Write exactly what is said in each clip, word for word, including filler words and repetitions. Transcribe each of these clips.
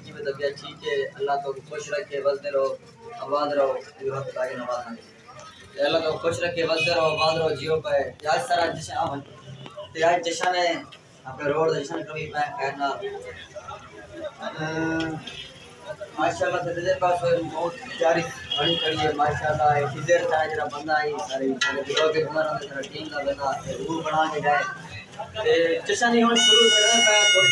की में तबीयत ठीक है, अल्लाह तो खुश रखे, बसते रहो, आबाद रहो, वक्त आगे नवाज अल्लाह तो खुश रखे, बसते रहो, आबाद रहो, जियो पे यार सारा जश्न ते आज जश्न है अपने रोड जश्न कभी मैं कहना माशाल्लाह से तेरे पास बहुत प्यारी बड़ी करी है माशाल्लाह। किधर था जरा बंदा आई सारे सारे लोग के हमारा तेरा टीम का बंदा रूल बना के गए ते जश्न ही होना शुरू कर रहा है तो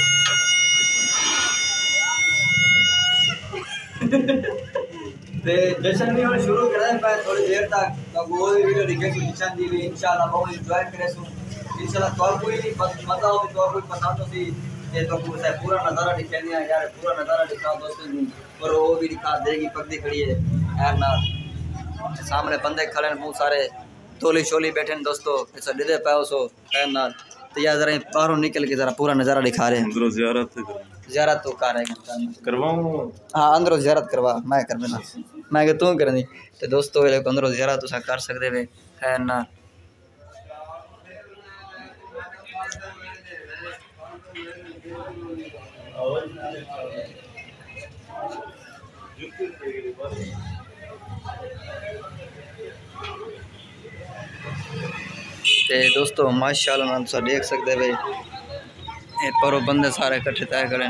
ते जश्न भी होना शुरू कर रहा है थोड़ी देर तक तो वो वीडियो दिखे कि जश्न दी भी इंशाल्लाह बहुत एंजॉय करे सु इंशाल्लाह तो कोई मजा हो तो कोई पसंद हो सी ये तो पूरा पूरा नज़ारा दिखाने यार पूरा नज़ारा दिखा दोस्तों ने और वो भी दिखा देगी पगड़ी खड़ी है यार ना सामने बंदे खड़े हैं बहुत सारे तोली शोली बैठे हैं दोस्तों ऐसा डिदे पाओ सो खैर ना तो यार जरा बाहरों निकल के जरा पूरा नज़ारा दिखा रहे हैं। अंदरों ज़ियारत ज़ियारत तो कर रहे हैं करवाऊँ हाँ अंदरों ज़ियारत करवा मैं कर देना मैं कि तू करनी तो दोस्तों अंदरों ज़ियारत तुम कर सकते वे खैर ना ते दोस्तों माशाल्लाह ना तुम देख सकते वे परो बंदे सारे इकट्ठे तय करें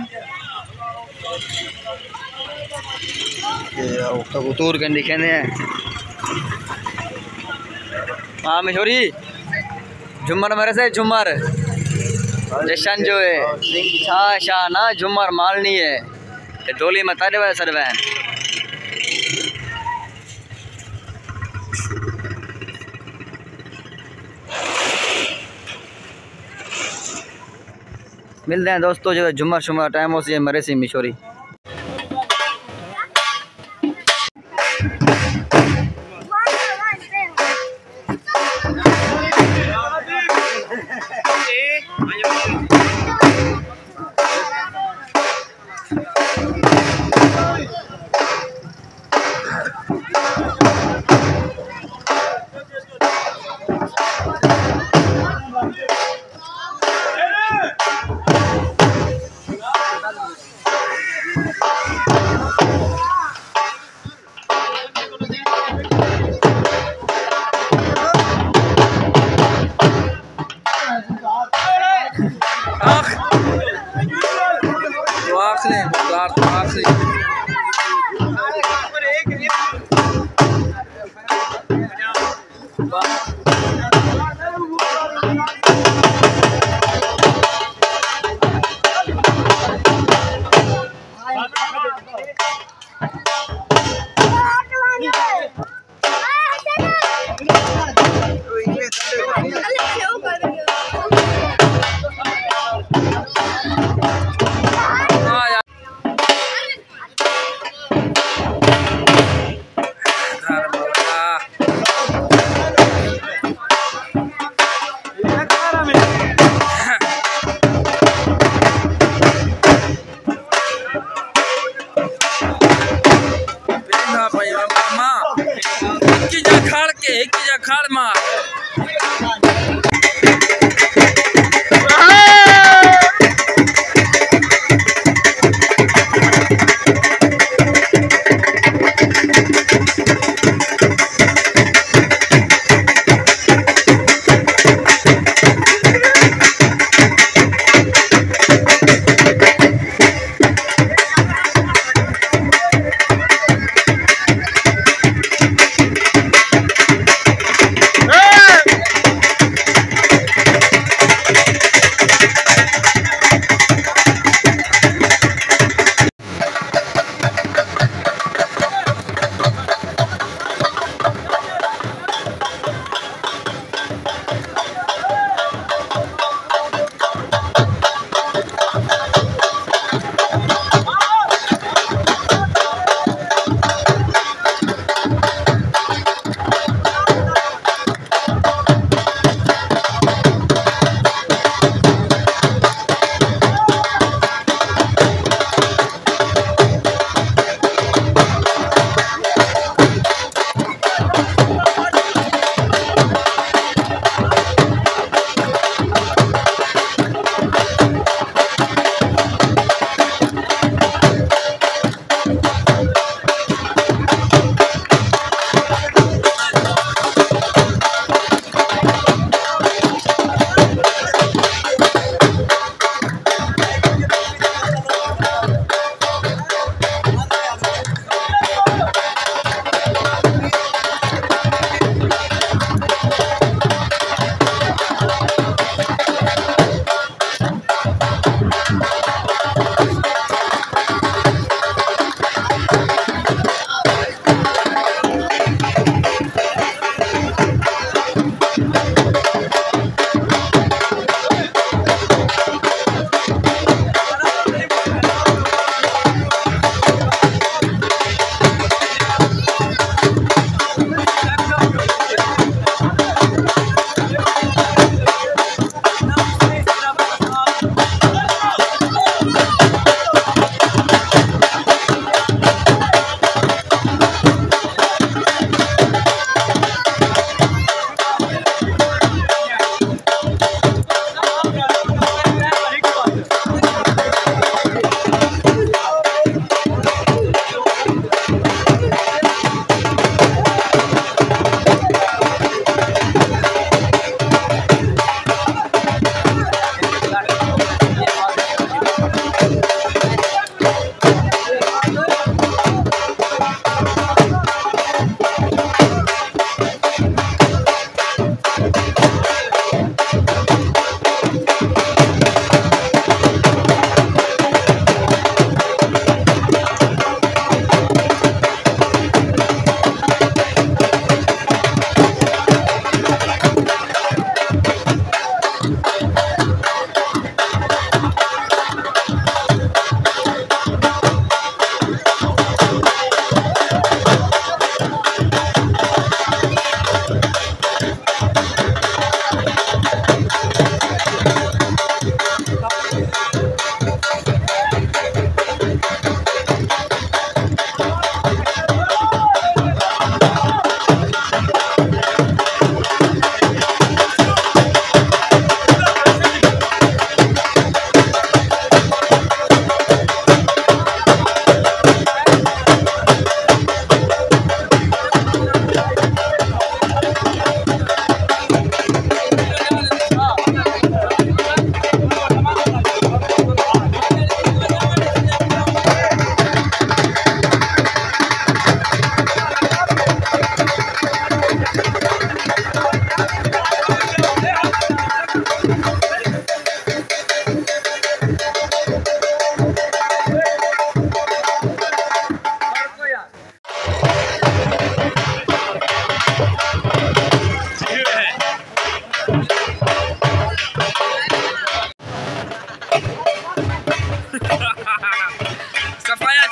कबूतर के लिखे हैं हाँ मशहूरी झुमर मेरे से झुमर जश्न जो है शाह शाह ना झुमर मालनी है डोली में तारे वाले सर बहन मिलते हैं दोस्तों जो जुम्मर शुमर टाइम हो सी मरे सी मिशोरी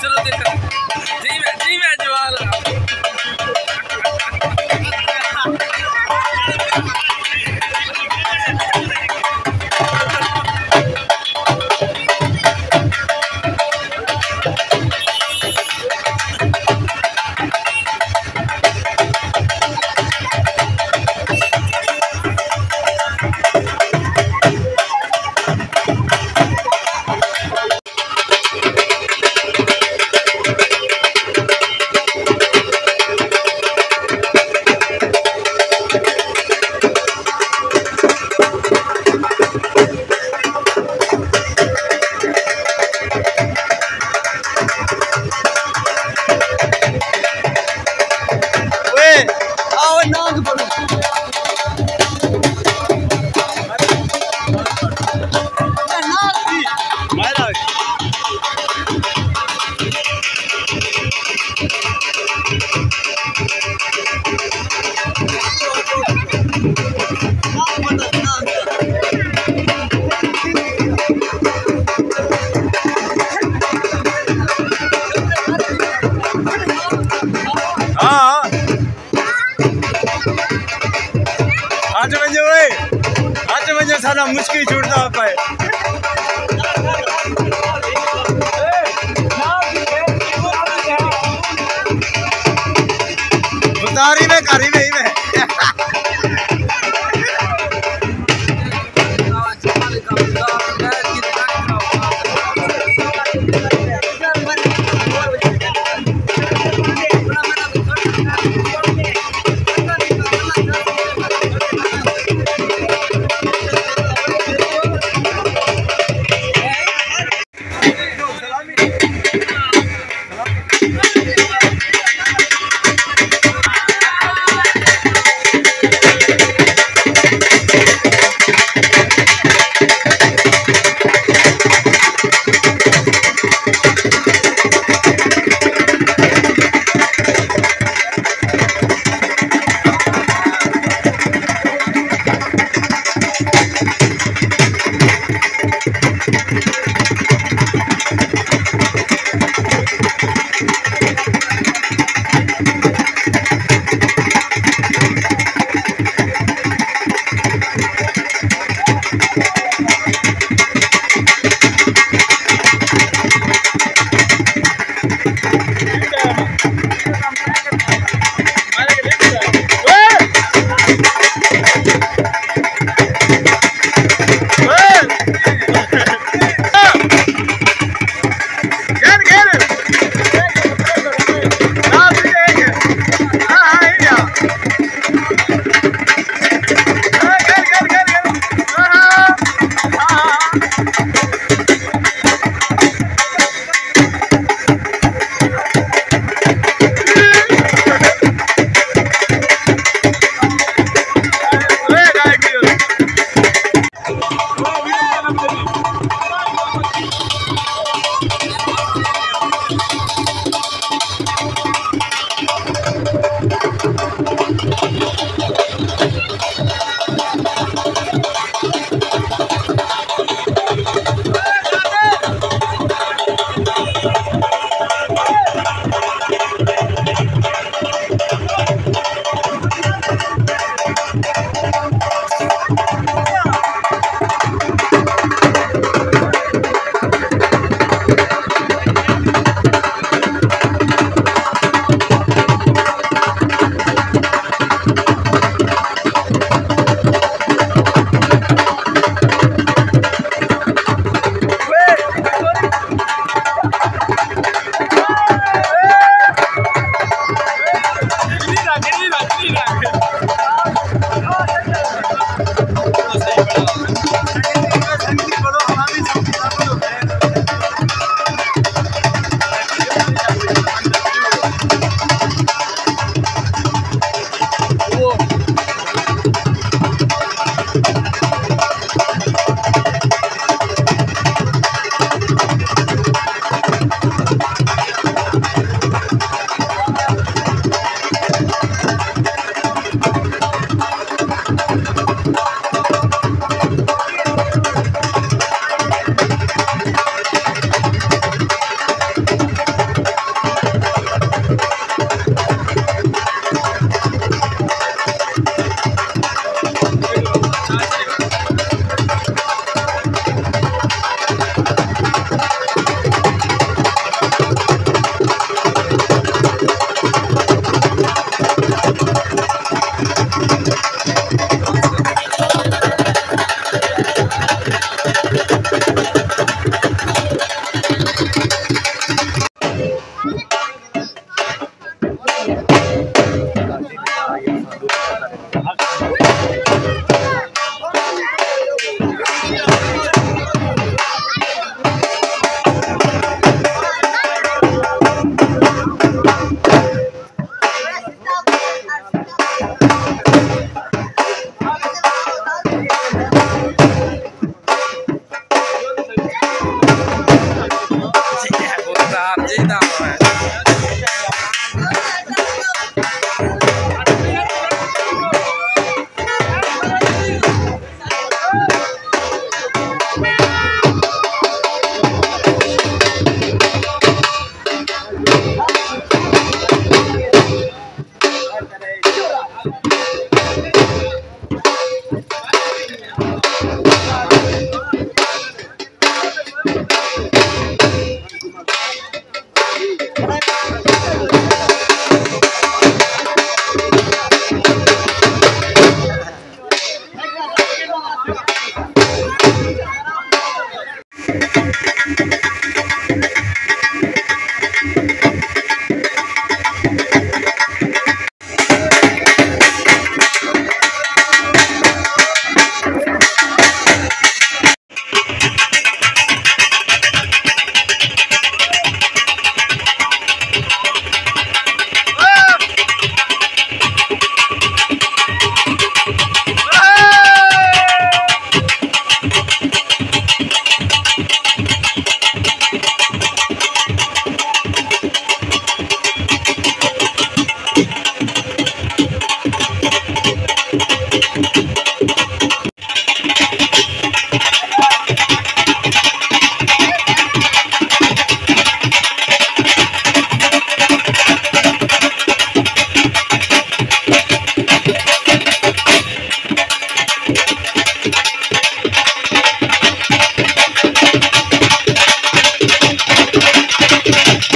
चलो देखो जी मैं जी मैं जवान आठ बजे हुए आठ बजे सारा मुश्किल छूटता पाए उतारी में करी में ही में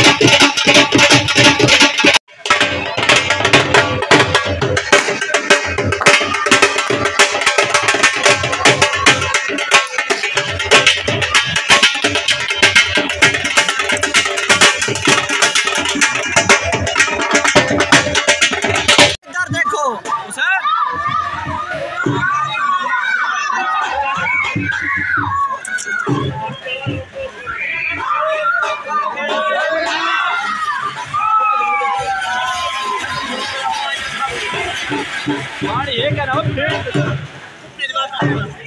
ये क्या